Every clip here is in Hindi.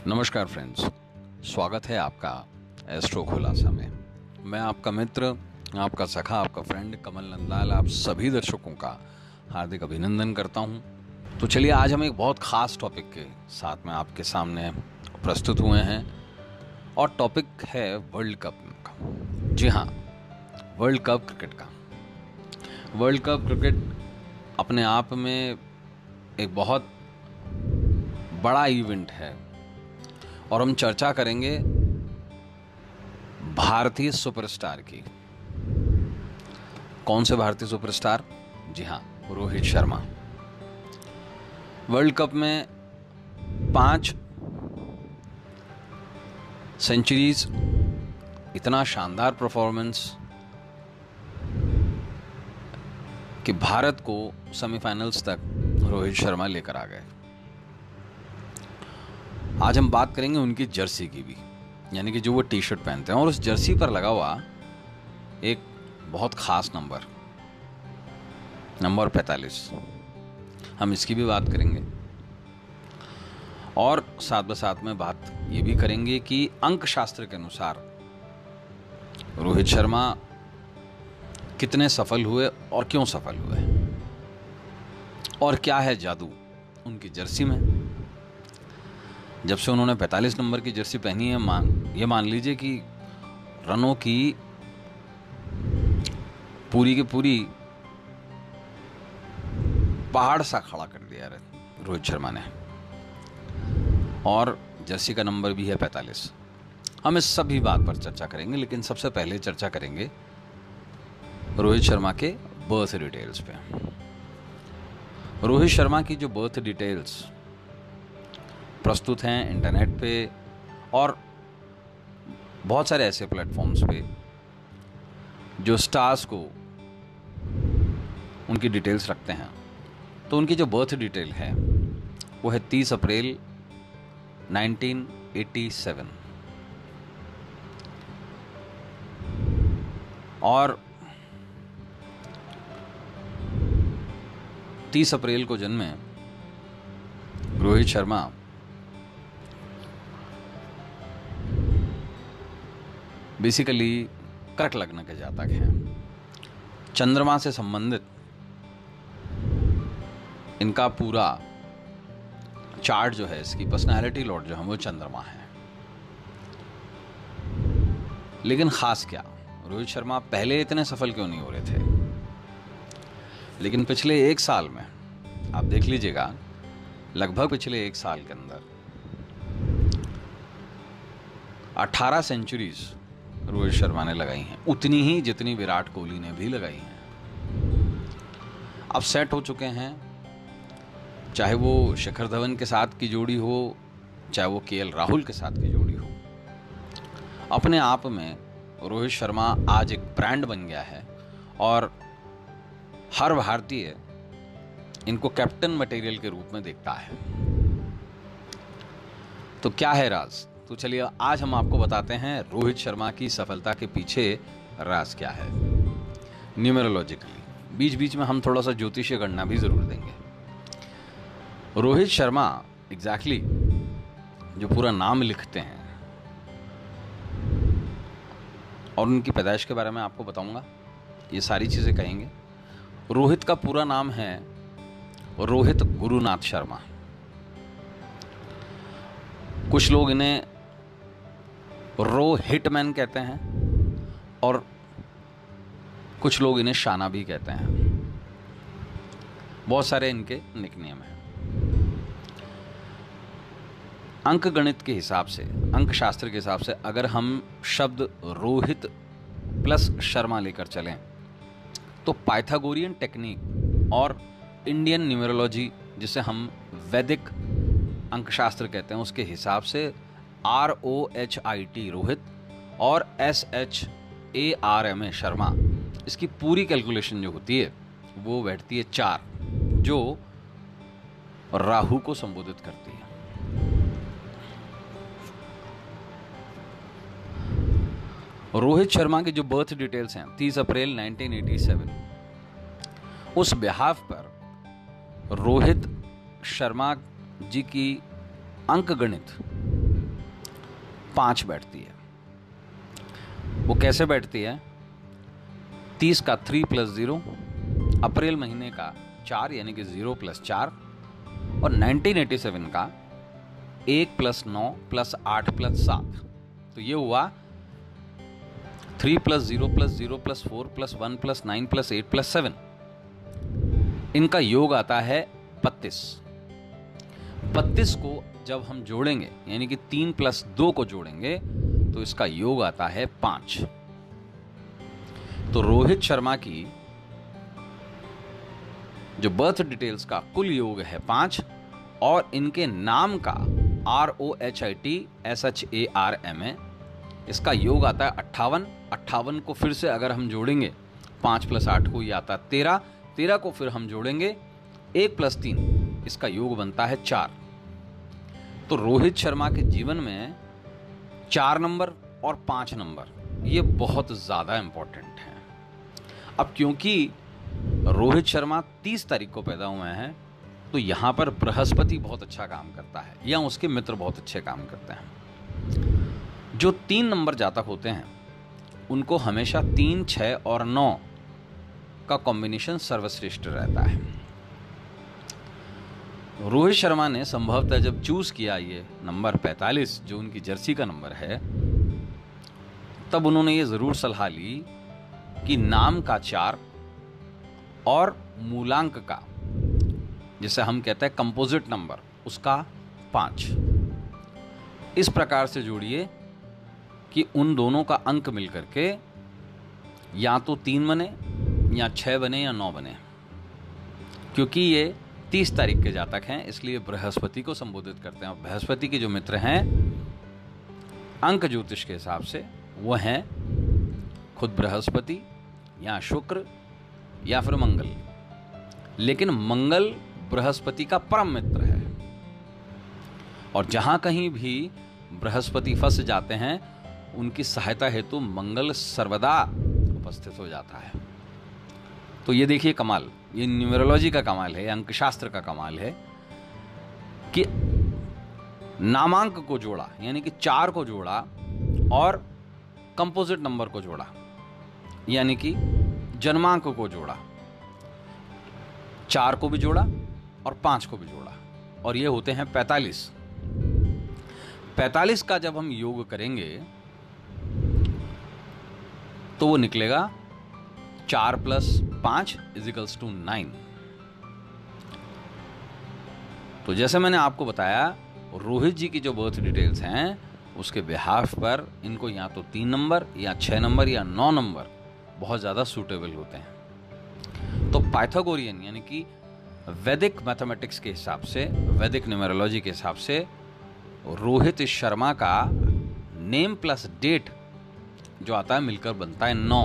नमस्कार फ्रेंड्स, स्वागत है आपका एस्ट्रो खुलासा में। मैं आपका मित्र, आपका सखा, आपका फ्रेंड कमल नंदलाल आप सभी दर्शकों का हार्दिक अभिनंदन करता हूं। तो चलिए, आज हम एक बहुत ख़ास टॉपिक के साथ में आपके सामने प्रस्तुत हुए हैं और टॉपिक है वर्ल्ड कप का। जी हाँ, वर्ल्ड कप क्रिकेट का। वर्ल्ड कप क्रिकेट अपने आप में एक बहुत बड़ा इवेंट है और हम चर्चा करेंगे भारतीय सुपरस्टार की। कौन से भारतीय सुपरस्टार? जी हाँ, रोहित शर्मा। वर्ल्ड कप में 5 सेंचुरीज, इतना शानदार परफॉर्मेंस कि भारत को सेमीफाइनल्स तक रोहित शर्मा लेकर आ गए। आज हम बात करेंगे उनकी जर्सी की भी, यानी कि जो वो टी शर्ट पहनते हैं और उस जर्सी पर लगा हुआ एक बहुत खास नंबर 45, हम इसकी भी बात करेंगे। और साथ साथ में बात ये भी करेंगे कि अंक शास्त्र के अनुसार रोहित शर्मा कितने सफल हुए और क्यों सफल हुए, और क्या है जादू उनकी जर्सी में। जब से उन्होंने 45 नंबर की जर्सी पहनी है, ये मान लीजिए कि रनों की पूरी की पूरी पहाड़ सा खड़ा कर दिया रोहित शर्मा ने, और जर्सी का नंबर भी है 45। हम इस सभी बात पर चर्चा करेंगे, लेकिन सबसे पहले चर्चा करेंगे रोहित शर्मा के बर्थ डिटेल्स पे। रोहित शर्मा की जो बर्थ डिटेल्स प्रस्तुत हैं इंटरनेट पे और बहुत सारे ऐसे प्लेटफॉर्म्स पे जो स्टार्स को उनकी डिटेल्स रखते हैं, तो उनकी जो बर्थ डिटेल है वो है 30 अप्रैल 1987। और 30 अप्रैल को जन्मे रोहित शर्मा बेसिकली कर्क लग्न के जातक हैं। चंद्रमा से संबंधित इनका पूरा चार्ट जो है, इसकी पर्सनालिटी लॉर्ड जो है वो चंद्रमा है। लेकिन खास क्या, रोहित शर्मा पहले इतने सफल क्यों नहीं हो रहे थे, लेकिन पिछले 1 साल में आप देख लीजिएगा, लगभग पिछले 1 साल के अंदर 18 सेंचुरीज रोहित शर्मा ने लगाई हैं, उतनी ही जितनी विराट कोहली ने भी लगाई हैं। अब सेट हो चुके हैं, चाहे वो शिखर धवन के साथ की जोड़ी हो, चाहे वो केएल राहुल के साथ की जोड़ी हो। अपने आप में रोहित शर्मा आज एक ब्रांड बन गया है और हर भारतीय इनको कैप्टन मटेरियल के रूप में देखता है। तो क्या है राज? तो चलिए, आज हम आपको बताते हैं रोहित शर्मा की सफलता के पीछे राज क्या है। न्यूमेरोलॉजिकली बीच बीच में हम थोड़ा सा ज्योतिषीय गणना भी जरूर देंगे। रोहित शर्मा एग्जैक्टली जो पूरा नाम लिखते हैं और उनकी पैदाइश के बारे में आपको बताऊंगा, ये सारी चीजें कहेंगे। रोहित का पूरा नाम है रोहित गुरुनाथ शर्मा। कुछ लोग इन्हें रो हिटमैन कहते हैं और कुछ लोग इन्हें शाना भी कहते हैं। बहुत सारे इनके निकनेम हैं। अंक गणित के हिसाब से, अंक शास्त्र के हिसाब से अगर हम शब्द रोहित प्लस शर्मा लेकर चलें, तो पाइथागोरियन टेक्निक और इंडियन न्यूमेरोलॉजी, जिसे हम वैदिक अंकशास्त्र कहते हैं, उसके हिसाब से ROHIT रोहित और SHARMA शर्मा, इसकी पूरी कैलकुलेशन जो होती है वो बैठती है 4, जो राहु को संबोधित करती है। रोहित शर्मा की जो बर्थ डिटेल्स हैं 30 अप्रैल 1987, उस बिहाफ पर रोहित शर्मा जी की अंक गणित 5 बैठती है। वो कैसे बैठती है? 30 का 3 + 0, अप्रैल महीने का 4 यानी कि 0 + 4, और 1987 का 1 + 9 + 8 + 7। तो ये हुआ 3 + 0 + 0 + 4 + 1 + 9 + 8 + 7। इनका योग आता है 32। 32 को जब हम जोड़ेंगे यानी कि 3 + 2 को जोड़ेंगे तो इसका योग आता है 5। तो रोहित शर्मा की जो बर्थ डिटेल्स का कुल योग है 5, और इनके नाम का ROHITSHARMA, इसका योग आता है 58। 58 को फिर से अगर हम जोड़ेंगे 5 + 8 को, ये आता है 13। 13 को फिर हम जोड़ेंगे 1 + 3, इसका योग बनता है 4। तो रोहित शर्मा के जीवन में 4 नंबर और 5 नंबर ये बहुत ज़्यादा इंपॉर्टेंट हैं। अब क्योंकि रोहित शर्मा 30 तारीख को पैदा हुए हैं तो यहाँ पर बृहस्पति बहुत अच्छा काम करता है, या उसके मित्र बहुत अच्छे काम करते हैं। जो 3 नंबर जातक होते हैं उनको हमेशा 3, 6 और 9 का कॉम्बिनेशन सर्वश्रेष्ठ रहता है। रोहित शर्मा ने संभवतः जब चूज किया ये नंबर 45 जो उनकी जर्सी का नंबर है, तब उन्होंने ये जरूर सलाह ली कि नाम का 4 और मूलांक का, जिसे हम कहते हैं कंपोजिट नंबर, उसका 5 इस प्रकार से जोड़िए कि उन दोनों का अंक मिलकर के या तो 3 बने या 6 बने या 9 बने। क्योंकि ये 30 तारीख के जातक हैं इसलिए बृहस्पति को संबोधित करते हैं। और बृहस्पति के जो मित्र हैं अंक ज्योतिष के हिसाब से वो हैं खुद बृहस्पति या शुक्र या फिर मंगल। लेकिन मंगल बृहस्पति का परम मित्र है, और जहां कहीं भी बृहस्पति फंस जाते हैं उनकी सहायता हेतु मंगल सर्वदा उपस्थित हो जाता है। तो ये देखिए कमाल, ये न्यूमरोलॉजी का कमाल है, अंकशास्त्र का कमाल है कि नामांक को जोड़ा यानी कि 4 को जोड़ा और कंपोजिट नंबर को जोड़ा यानी कि जन्मांक को जोड़ा, 4 को भी जोड़ा और 5 को भी जोड़ा, और ये होते हैं 45। 45 का जब हम योग करेंगे तो वो निकलेगा 4 + 5 = 9। तो जैसे मैंने आपको बताया रोहित जी की जो बर्थ डिटेल्स हैं उसके बिहाफ पर इनको या तो 3 नंबर या 6 नंबर या 9 नंबर बहुत ज़्यादा सूटेबल होते हैं। तो पाइथागोरियन यानी कि वैदिक मैथमेटिक्स के हिसाब से, वैदिक न्यूमरोलॉजी के हिसाब से रोहित शर्मा का नेम प्लस डेट जो आता है मिलकर बनता है 9,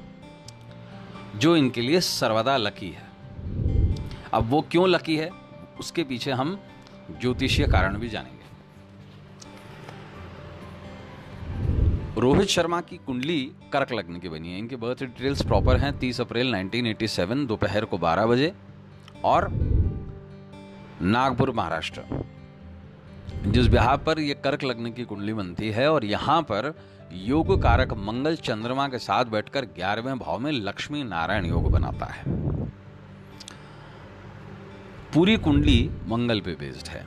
जो इनके लिए सर्वदा लकी है। अब वो क्यों लकी है उसके पीछे हम ज्योतिषीय कारण भी जानेंगे। रोहित शर्मा की कुंडली कर्क लग्न की बनी है। इनके बर्थ डिटेल्स प्रॉपर हैं 30 अप्रैल 1987 दोपहर को 12 बजे और नागपुर महाराष्ट्र। जिस बिहार पर यह कर्क लग्न की कुंडली बनती है और यहां पर योग कारक मंगल चंद्रमा के साथ बैठकर 11वें भाव में लक्ष्मी नारायण योग बनाता है। पूरी कुंडली मंगल पे बेस्ड है।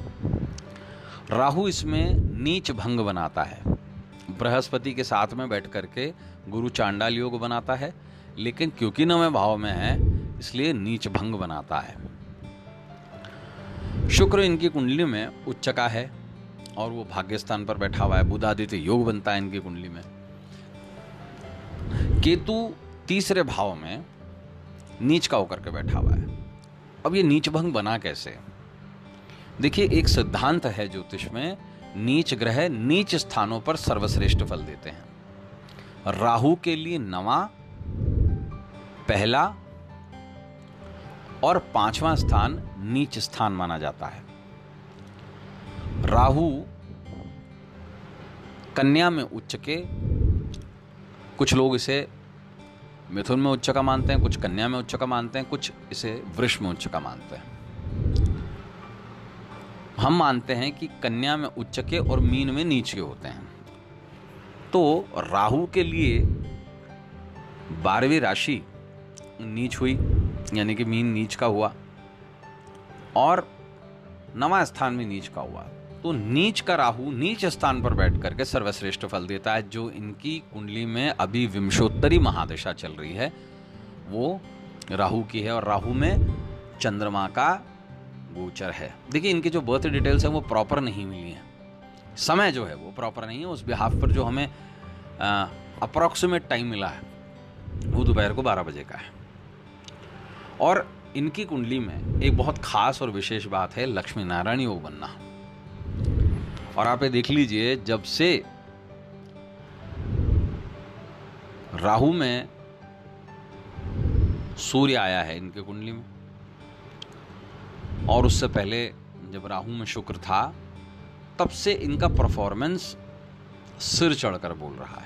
राहु इसमें नीच भंग बनाता है। बृहस्पति के साथ में बैठ करके गुरु चांडाल योग बनाता है, लेकिन क्योंकि 9वें भाव में है इसलिए नीच भंग बनाता है। शुक्र इनकी कुंडली में उच्चका है और वो भाग्य स्थान पर बैठा हुआ है। बुध आदित्य योग बनता है इनकी कुंडली में। केतु तीसरे भाव में नीच का होकर के बैठा हुआ है। अब ये नीच भंग बना कैसे? देखिए, एक सिद्धांत है ज्योतिष में, नीच ग्रह नीच स्थानों पर सर्वश्रेष्ठ फल देते हैं। राहु के लिए 9वां, पहला और 5वां स्थान नीच स्थान माना जाता है। राहु कन्या में उच्च के, कुछ लोग इसे मिथुन में उच्च का मानते हैं, कुछ कन्या में उच्च का मानते हैं, कुछ इसे वृष में उच्च का मानते हैं। हम मानते हैं कि कन्या में उच्च के और मीन में नीच के होते हैं। तो राहु के लिए 12वीं राशि नीच हुई, यानी कि मीन नीच का हुआ, और 9वां स्थान भी नीच का हुआ। तो नीच का राहु नीच स्थान पर बैठ करके सर्वश्रेष्ठ फल देता है। जो इनकी कुंडली में अभी विंशोत्तरी महादशा चल रही है वो राहु की है, और राहु में चंद्रमा का गोचर है। देखिए, इनकी जो बर्थ डिटेल्स हैं वो प्रॉपर नहीं मिली हैं, समय जो है वो प्रॉपर नहीं है। उस बिहाफ पर जो हमें अप्रॉक्सीमेट टाइम मिला है वो दोपहर को 12 बजे का है। और इनकी कुंडली में एक बहुत खास और विशेष बात है लक्ष्मी नारायण योग बनना। और आप ये देख लीजिए, जब से राहु में सूर्य आया है इनके कुंडली में, और उससे पहले जब राहु में शुक्र था, तब से इनका परफॉर्मेंस सिर चढ़कर बोल रहा है।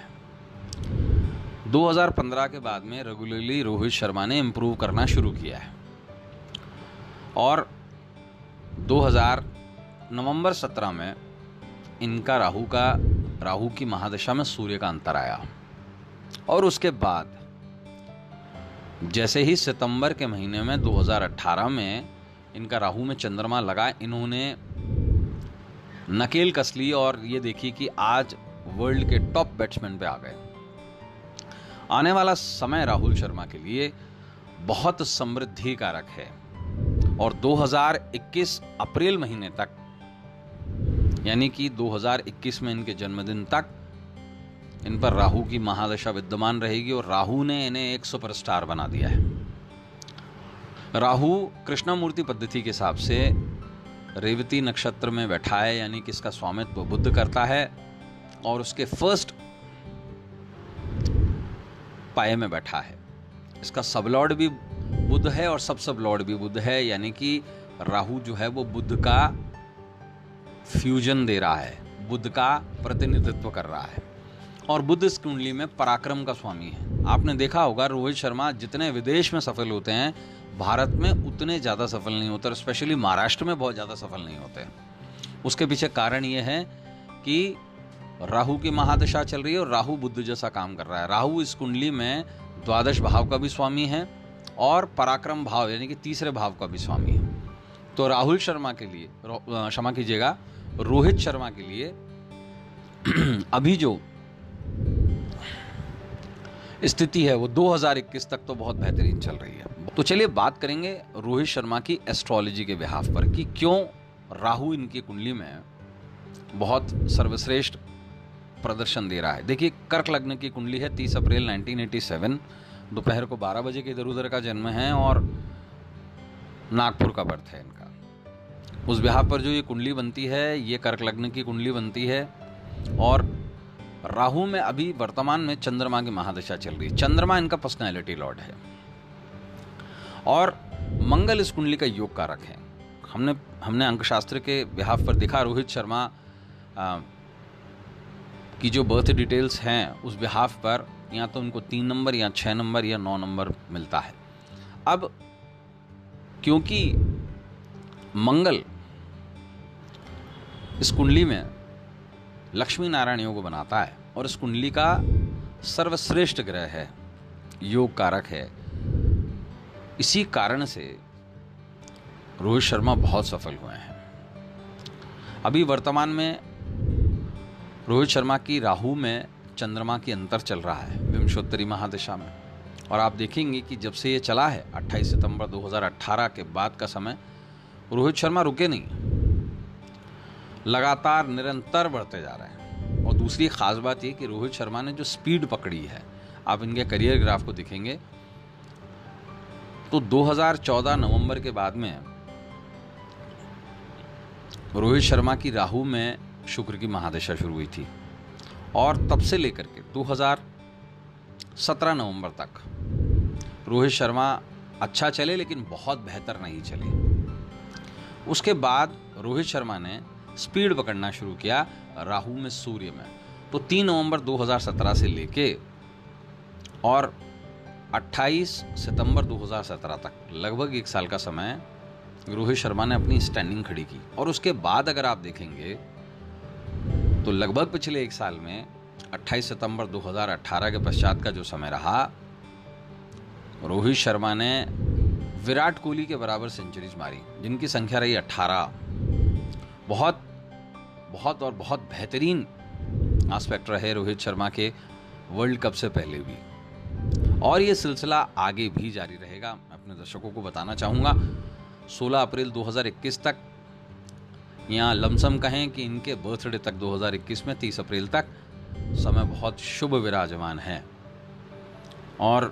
2015 के बाद में रेगुलरली रोहित शर्मा ने इंप्रूव करना शुरू किया है, और नवंबर 17 में इनका राहु की महादशा में सूर्य का अंतर आया। और उसके बाद जैसे ही सितंबर के महीने में 2018 में इनका राहु में चंद्रमा लगा, इन्होंने नकेल कस ली और ये देखी कि आज वर्ल्ड के टॉप बैट्समैन पे आ गए। आने वाला समय राहुल शर्मा के लिए बहुत समृद्धि कारक है, और 2021 अप्रैल महीने तक, यानी कि 2021 में इनके जन्मदिन तक इन पर राहु की महादशा विद्यमान रहेगी, और राहु ने इन्हें एक सुपरस्टार बना दिया है। राहु कृष्णमूर्ति पद्धति के हिसाब से रेवती नक्षत्र में बैठा है, यानी कि इसका स्वामित्व बुध करता है, और उसके फर्स्ट पाए में बैठा है। इसका सबलॉर्ड भी बुध है और सब लॉर्ड भी बुध है, यानी कि राहु जो है वो बुध का फ्यूजन दे रहा है, बुध का प्रतिनिधित्व कर रहा है। और बुध इस कुंडली में पराक्रम का स्वामी है। आपने देखा होगा रोहित शर्मा जितने विदेश में सफल होते हैं, भारत में उतने ज़्यादा सफल नहीं होते, और स्पेशली महाराष्ट्र में बहुत ज़्यादा सफल नहीं होते। उसके पीछे कारण ये है कि राहु की महादशा चल रही है और राहु बुध जैसा काम कर रहा है। राहु इस कुंडली में द्वादश भाव का भी स्वामी है और पराक्रम भाव यानी कि तीसरे भाव का भी स्वामी है। तो राहुल शर्मा के लिए, क्षमा कीजिएगा, रोहित शर्मा के लिए अभी जो स्थिति है वो 2021 तक तो बहुत बेहतरीन चल रही है। तो चलिए बात करेंगे रोहित शर्मा की एस्ट्रोलॉजी के बिहाफ पर कि क्यों राहु इनकी कुंडली में बहुत सर्वश्रेष्ठ प्रदर्शन दे रहा है। देखिए, कर्क लग्न की कुंडली है, 30 अप्रैल 1987, दोपहर को 12 बजे के इधर उधर का जन्म है और नागपुर का बर्थ है इनका। उस बिहाफ पर जो ये कुंडली बनती है, ये कर्क लग्न की कुंडली बनती है, और राहु में अभी वर्तमान में चंद्रमा की महादशा चल रही है। चंद्रमा इनका पर्सनैलिटी लॉर्ड है और मंगल इस कुंडली का योग कारक है। हमने अंकशास्त्र के बिहाफ पर देखा, रोहित शर्मा की जो बर्थ डिटेल्स हैं उस बिहाफ पर या तो उनको 3 नंबर या 6 नंबर या 9 नंबर मिलता है। अब क्योंकि मंगल इस कुंडली में लक्ष्मी नारायण योग बनाता है और इस कुंडली का सर्वश्रेष्ठ ग्रह है, योग कारक है, इसी कारण से रोहित शर्मा बहुत सफल हुए हैं। अभी वर्तमान में रोहित शर्मा की राहु में चंद्रमा की अंतर चल रहा है विंशोत्तरी महादशा में, और आप देखेंगे कि जब से ये चला है 28 सितंबर 2018 के बाद का समय, रोहित शर्मा रुके नहीं, लगातार निरंतर बढ़ते जा रहे हैं। और दूसरी खास बात ये कि रोहित शर्मा ने जो स्पीड पकड़ी है, आप इनके करियर ग्राफ को देखेंगे तो 2014 नवंबर के बाद में रोहित शर्मा की राहु में शुक्र की महादशा शुरू हुई थी, और तब से लेकर के 2017 नवंबर तक रोहित शर्मा अच्छा चले, लेकिन बहुत बेहतर नहीं चले। उसके बाद रोहित शर्मा ने स्पीड पकड़ना शुरू किया राहु में सूर्य में। तो 3 नवंबर 2017 से लेके और 28 सितंबर 2017 तक लगभग 1 साल का समय रोहित शर्मा ने अपनी स्टैंडिंग खड़ी की। और उसके बाद अगर आप देखेंगे तो लगभग पिछले 1 साल में 28 सितंबर 2018 के पश्चात का जो समय रहा, रोहित शर्मा ने विराट कोहली के बराबर सेंचुरीज मारी, जिनकी संख्या रही 18। बहुत बहुत और बहुत बेहतरीन एस्पेक्ट रहे रोहित शर्मा के वर्ल्ड कप से पहले भी, और ये सिलसिला आगे भी जारी रहेगा। मैं अपने दर्शकों को बताना चाहूँगा 16 अप्रैल 2021 तक, या लमसम कहें कि इनके बर्थडे तक 2021 में 30 अप्रैल तक समय बहुत शुभ विराजमान है। और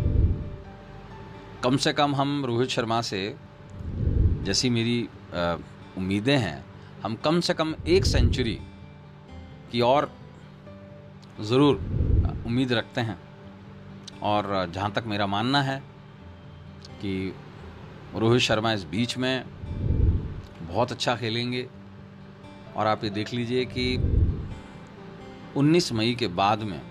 कम से कम हम रोहित शर्मा से, जैसी मेरी उम्मीदें हैं, हम कम से कम एक सेंचुरी की और ज़रूर उम्मीद रखते हैं। और जहाँ तक मेरा मानना है कि रोहित शर्मा इस बीच में बहुत अच्छा खेलेंगे। और आप ये देख लीजिए कि 19 मई के बाद में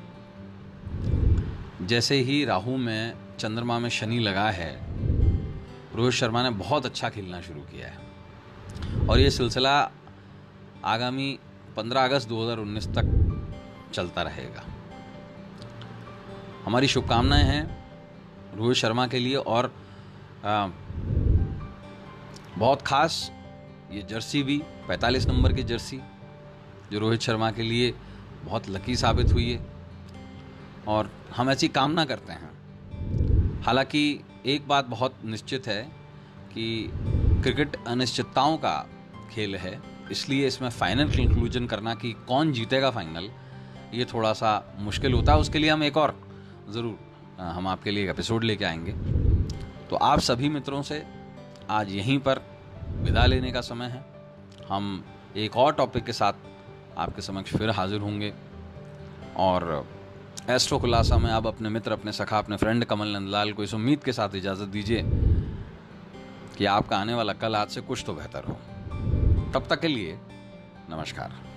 जैसे ही राहु में, चंद्रमा में शनि लगा है, रोहित शर्मा ने बहुत अच्छा खेलना शुरू किया है। और ये सिलसिला आगामी 15 अगस्त 2019 तक चलता रहेगा। हमारी शुभकामनाएं हैं रोहित शर्मा के लिए। और बहुत खास ये जर्सी भी, 45 नंबर की जर्सी, जो रोहित शर्मा के लिए बहुत लकी साबित हुई है, और हम ऐसी कामना करते हैं। हालांकि एक बात बहुत निश्चित है कि क्रिकेट अनिश्चितताओं का खेल है, इसलिए इसमें फाइनल कंक्लूजन करना कि कौन जीतेगा फाइनल, ये थोड़ा सा मुश्किल होता है। उसके लिए हम एक और ज़रूर हम आपके लिए एक एपिसोड लेके आएंगे। तो आप सभी मित्रों से आज यहीं पर विदा लेने का समय है। हम एक और टॉपिक के साथ आपके समक्ष फिर हाजिर होंगे। और एस्ट्रो खुलासा में अब अपने मित्र, अपने सखा, अपने फ्रेंड कमल नंदलाल को इस उम्मीद के साथ इजाज़त दीजिए कि आपका आने वाला कल आज से कुछ तो बेहतर हो। तब तक के लिए नमस्कार।